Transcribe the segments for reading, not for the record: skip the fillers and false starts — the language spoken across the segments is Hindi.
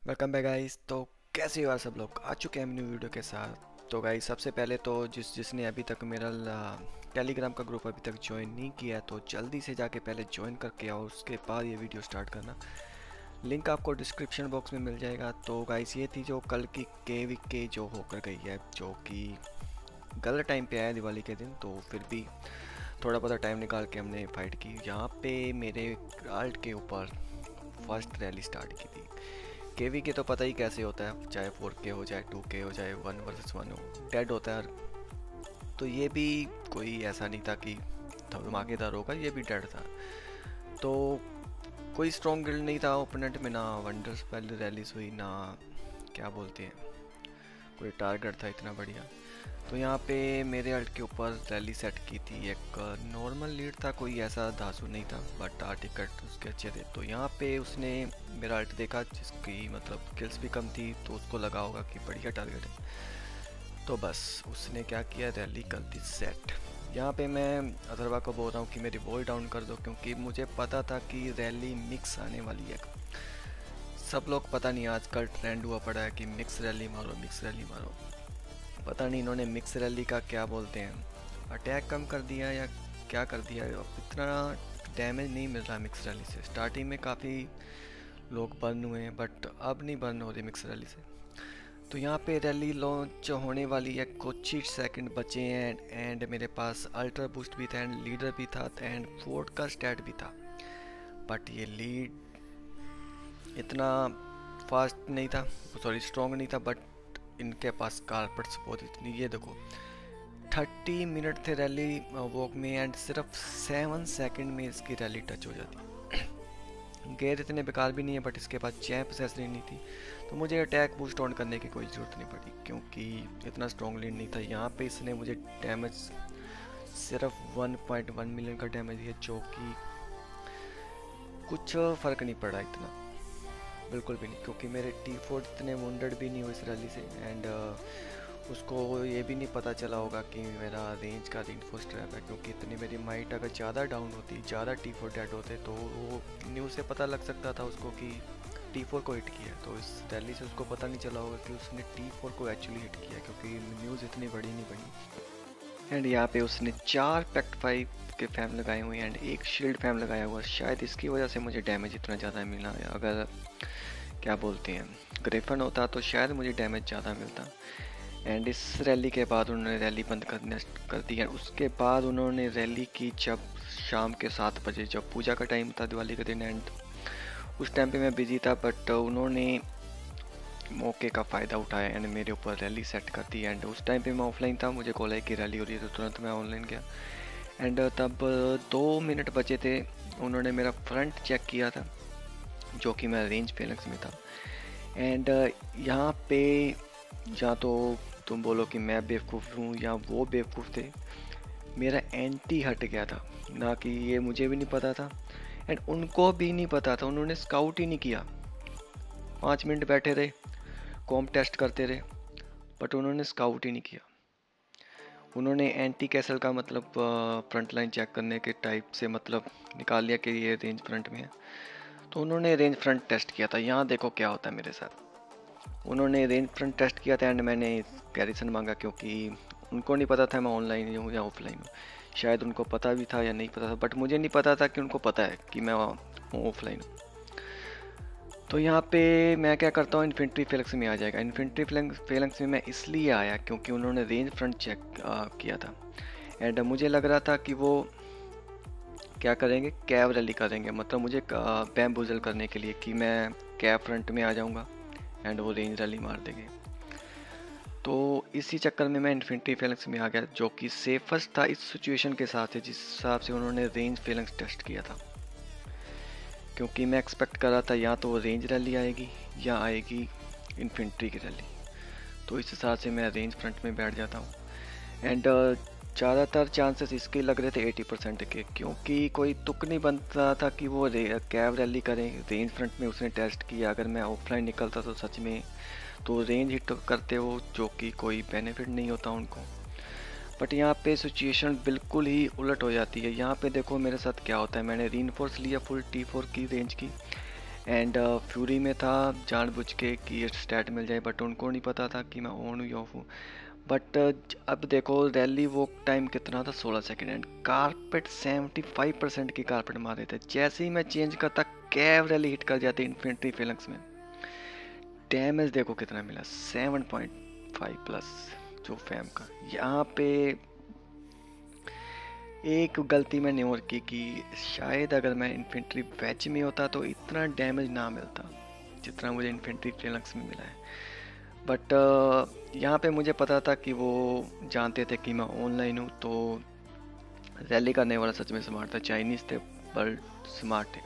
Welcome back guys. तो कैसे हो यार सब लोग? आ चुके हैं न्यू वीडियो के साथ। तो गाइस सबसे पहले तो जिसने अभी तक मेरा टेलीग्राम का ग्रुप अभी तक ज्वाइन नहीं किया है तो जल्दी से जाके पहले ज्वाइन करके आओ, उसके बाद ये वीडियो स्टार्ट करना। लिंक आपको डिस्क्रिप्शन बॉक्स में मिल जाएगा। तो गाइस ये थी जो कल की के जो होकर गई है, जो कि गलत टाइम पे आया दिवाली के दिन, तो फिर भी थोड़ा बहुत टाइम निकाल के हमने फाइट की। यहाँ पे मेरे आल्ट के ऊपर फर्स्ट रैली स्टार्ट की थी। केवी के तो पता ही कैसे होता है, चाहे 4K हो, चाहे 2K हो, चाहे 1 वर्सेस 1 हो, डेड होता है। तो ये भी कोई ऐसा नहीं था कि धमाकेदार होगा, ये भी डेड था। तो कोई स्ट्रॉन्ग गिल्ड नहीं था ओपोनेंट में, ना वंडर्स पहले रैलीज हुई, ना क्या बोलते हैं कोई टारगेट था इतना बढ़िया। तो यहाँ पे मेरे अल्ट के ऊपर रैली सेट की थी। एक नॉर्मल लीड था, कोई ऐसा धांसू नहीं था, बट टिकट उसके अच्छे थे। तो यहाँ पे उसने मेरा अल्ट देखा जिसकी मतलब किल्स भी कम थी, तो उसको लगा होगा कि बढ़िया टारगेट है। तो बस उसने क्या किया, रैली कर दी सेट। यहाँ पे मैं अथर्वा को बोल रहा हूँ कि मेरी वॉल डाउन कर दो, क्योंकि मुझे पता था कि रैली मिक्स आने वाली है। सब लोग पता नहीं आजकल ट्रेंड हुआ पड़ा है कि मिक्स रैली मारो, मिक्स रैली मारो। पता नहीं इन्होंने मिक्स रैली का क्या बोलते हैं, अटैक कम कर दिया या क्या कर दिया। अब इतना डैमेज नहीं मिल रहा मिक्स रैली से। स्टार्टिंग में काफ़ी लोग बर्न हुए हैं, बट अब नहीं बर्न हो रही मिक्स रैली से। तो यहाँ पे रैली लॉन्च होने वाली है, कुछ ही सेकंड बचे हैं एंड मेरे पास अल्ट्रा बूस्ट भी था एंड लीडर भी था एंड फोर्ट का स्टैट भी था। बट ये लीड इतना फास्ट नहीं था, सॉरी स्ट्रॉन्ग नहीं था, बट इनके पास कारपेट्स बहुत इतनी, ये देखो 30 मिनट थे रैली वॉक में एंड सिर्फ 7 सेकंड में इसकी रैली टच हो जाती। गेयर इतने बेकार भी नहीं है, बट इसके पास चैम्प एसेसरी नहीं थी, तो मुझे अटैक बूस्ट ऑन करने की कोई ज़रूरत नहीं पड़ी, क्योंकि इतना स्ट्रॉन्ग लीड नहीं था। यहाँ पे इसने मुझे डैमेज सिर्फ 1.1 मिलियन का डैमेज दिया, जो कि कुछ फ़र्क नहीं पड़ा इतना, बिल्कुल भी नहीं, क्योंकि मेरे T4 इतने वुंडेड भी नहीं हुए इस रैली से एंड उसको ये भी नहीं पता चला होगा कि मेरा रेंज का रीइंफोर्स ट्रैप है, क्योंकि इतनी मेरी माइट अगर ज़्यादा डाउन होती, ज़्यादा T4 डेड होते, तो वो न्यूज़ से पता लग सकता था उसको कि T4 को हिट किया। तो इस रैली से उसको पता नहीं चला होगा कि उसने T4 को एक्चुअली हिट किया, क्योंकि न्यूज़ इतनी बड़ी नहीं बनी। एंड यहाँ पे उसने 4 पैक्ट 5 के फैम लगाए हुए हैं एंड एक शील्ड फैम लगाया हुआ, शायद इसकी वजह से मुझे डैमेज इतना ज़्यादा मिला। अगर क्या बोलते हैं ग्रिफन होता तो शायद मुझे डैमेज ज़्यादा मिलता। एंड इस रैली के बाद उन्होंने रैली बंद कर दी है। उसके बाद उन्होंने रैली की जब शाम के 7 बजे, जब पूजा का टाइम था दिवाली के दिन, एंड उस टाइम पे मैं बिजी था, बट उन्होंने मौके का फ़ायदा उठाया एंड मेरे ऊपर रैली सेट कर दी। एंड उस टाइम पे मैं ऑफलाइन था, मुझे कॉल आई कि रैली हो रही है, तो तुरंत मैं ऑनलाइन गया। एंड तब 2 मिनट बचे थे, उन्होंने मेरा फ्रंट चेक किया था, जो कि मैं रेंज फेलेंस में था। एंड यहाँ पे या तो तुम बोलो कि मैं बेवकूफ़ हूँ या वो बेवकूफ़ थे, मेरा एंटी हट गया था ना, कि ये मुझे भी नहीं पता था एंड उनको भी नहीं पता था। उन्होंने स्काउट ही नहीं किया, 5 मिनट बैठे रहे, कॉम टेस्ट करते रहे, बट उन्होंने स्काउट ही नहीं किया। उन्होंने एंटी कैसल का मतलब फ्रंट लाइन चेक करने के टाइप से मतलब निकाल लिया कि ये रेंज फ्रंट में है, तो उन्होंने रेंज फ्रंट टेस्ट किया था। यहाँ देखो क्या होता है मेरे साथ, उन्होंने रेंज फ्रंट टेस्ट किया था एंड मैंने गैरिसन मांगा, क्योंकि उनको नहीं पता था मैं ऑनलाइन हूँ या ऑफलाइन हूँ। शायद उनको पता भी था या नहीं पता था, बट मुझे नहीं पता था कि उनको पता है कि मैं ऑफलाइन हूँ। तो यहाँ पे मैं क्या करता हूँ, इन्फेंट्री फेलेंस में आ जाएगा। इन्फेंट्री फेलेंस में मैं इसलिए आया क्योंकि उन्होंने रेंज फ्रंट चेक किया था एंड मुझे लग रहा था कि वो क्या करेंगे, कैव रैली करेंगे, मतलब मुझे बैम्बूजल करने के लिए कि मैं कैव फ्रंट में आ जाऊँगा एंड वो रेंज रैली मार देंगे। तो इसी चक्कर में मैं इन्फेंट्री फेलेंस में आ गया, जो कि सेफेस्ट था इस सिचुएशन के साथ है, जिस हिसाब से उन्होंने रेंज फेलेंस टेस्ट किया था। क्योंकि मैं एक्सपेक्ट कर रहा था या तो वो रेंज रैली आएगी या आएगी इन्फेंट्री की रैली, तो इस हिसाब से मैं रेंज फ्रंट में बैठ जाता हूँ। एंड ज़्यादातर चांसेस इसके लग रहे थे 80% के, क्योंकि कोई तुक नहीं बनता था कि वो कैव रैली करें। रेंज फ्रंट में उसने टेस्ट किया, अगर मैं ऑफलाइन निकलता तो सच में तो रेंज हिट करते हो, जो कि कोई बेनिफिट नहीं होता उनको। बट यहाँ पे सिचुएशन बिल्कुल ही उलट हो जाती है। यहाँ पे देखो मेरे साथ क्या होता है, मैंने रीइंफोर्स लिया फुल T4 की रेंज की एंड फ्यूरी में था जानबूझ के कि स्टैट मिल जाए, बट उनको नहीं पता था कि मैं ऑन हूँ या ऑफ हूँ। बट अब देखो रैली वो टाइम कितना था, 16 सेकेंड, एंड कारपेट 75% की कारपेट मार रहे थे। जैसे ही मैं चेंज करता कैव रैली हिट कर जाती इन्फेंट्री फेलंक्स में। डैमेज देखो कितना मिला, 7.5 प्लस जो फैम का। यहाँ पे एक गलती मैंने और की कि शायद अगर मैं इन्फेंट्री बैच में होता तो इतना डैमेज ना मिलता जितना मुझे इन्फेंट्री फेलंक्स में मिला है। बट यहाँ पे मुझे पता था कि वो जानते थे कि मैं ऑनलाइन हूँ, तो रैली करने वाला सच में स्मार्ट था। चाइनीज़ थे पर स्मार्ट थे।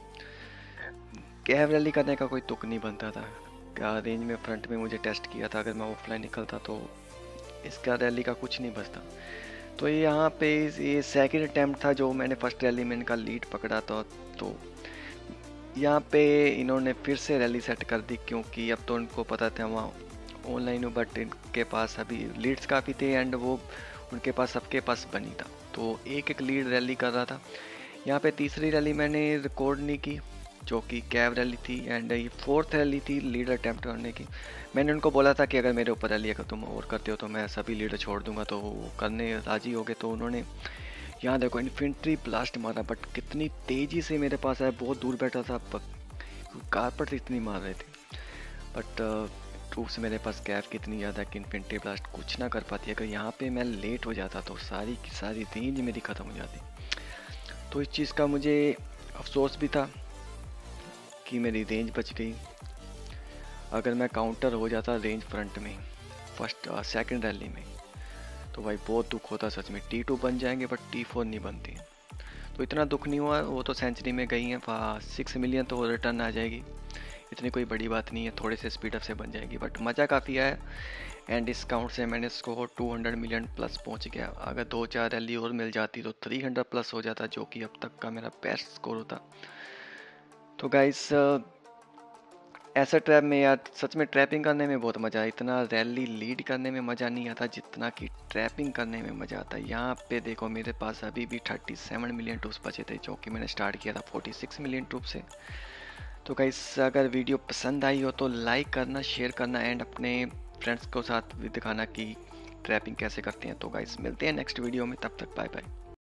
कैब रैली करने का कोई तुक नहीं बनता था। क्या रेंज में फ्रंट में मुझे टेस्ट किया था, अगर मैं ऑफलाइन निकलता तो इसका रैली का कुछ नहीं बचता। तो यहाँ पे ये सेकंड अटैम्प्ट था जो मैंने फर्स्ट रैली में इनका लीड पकड़ा था। तो यहाँ पे इन्होंने फिर से रैली सेट कर दी, क्योंकि अब तो उनको पता था वहाँ ऑनलाइन हूँ, बट इनके पास अभी लीड्स काफ़ी थे एंड वो उनके पास सबके पास बनी था, तो एक एक लीड रैली कर रहा था। यहाँ पे तीसरी रैली मैंने रिकॉर्ड नहीं की जो कि कैब रैली थी, एंड ये फोर्थ रैली थी लीड अटैम्प्ट करने की। मैंने उनको बोला था कि अगर मेरे ऊपर रैली अगर तुम और करते हो तो मैं सभी लीडर छोड़ दूंगा, तो वो करने राजी हो गए। तो उन्होंने यहाँ देखो इन्फेंट्री ब्लास्ट मारा, बट कितनी तेज़ी से मेरे पास आया, बहुत दूर बैठा था, कारपेट इतनी मार रहे थे। बट ट्रूप्स मेरे पास कैफ कितनी ज़्यादा कि इन्फेंट्री ब्लास्ट कुछ ना कर पाती। अगर यहाँ पे मैं लेट हो जाता तो सारी की सारी रेंज मेरी ख़त्म हो जाती। तो इस चीज़ का मुझे अफसोस भी था कि मेरी रेंज बच गई। अगर मैं काउंटर हो जाता रेंज फ्रंट में फर्स्ट सेकंड रैली में, तो भाई बहुत दुख होता सच में। T2 बन जाएंगे बट T4 नहीं बनती। तो इतना दुख नहीं हुआ, वो तो सेंचुरी में गई हैं, 6 मिलियन तो रिटर्न आ जाएगी, इतनी कोई बड़ी बात नहीं है, थोड़े से स्पीड अप से बन जाएगी। बट मज़ा काफ़ी आया एंड डिस्काउंट से मैंने स्कोर 200 मिलियन प्लस पहुंच गया। अगर 2-4 रैली और मिल जाती तो 300 प्लस हो जाता, जो कि अब तक का मेरा बेस्ट स्कोर होता। तो गाइस ऐसा ट्रैप में यार सच में ट्रैपिंग करने में बहुत मज़ा है। इतना रैली लीड करने में मज़ा नहीं आता जितना कि ट्रैपिंग करने में मज़ा आता है। यहाँ पे देखो मेरे पास अभी भी 37 मिलियन ट्रूप्स बचे थे, जो कि मैंने स्टार्ट किया था 46 मिलियन ट्रूप से। तो गाइस अगर वीडियो पसंद आई हो तो लाइक करना, शेयर करना एंड अपने फ्रेंड्स को साथ भी दिखाना कि ट्रैपिंग कैसे करते हैं। तो गाइस मिलते हैं नेक्स्ट वीडियो में, तब तक बाय बाय।